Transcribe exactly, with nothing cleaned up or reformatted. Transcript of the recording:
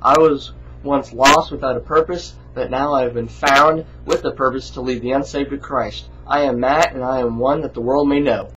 I was once lost without a purpose, but now I have been found with a purpose to lead the unsaved to Christ. I am Matt, and I am one that the world may know.